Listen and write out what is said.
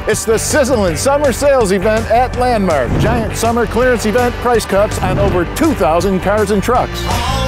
It's the Sizzlin Summer Sales Event at Landmark. Giant summer clearance event, price cuts on over 2,000 cars and trucks.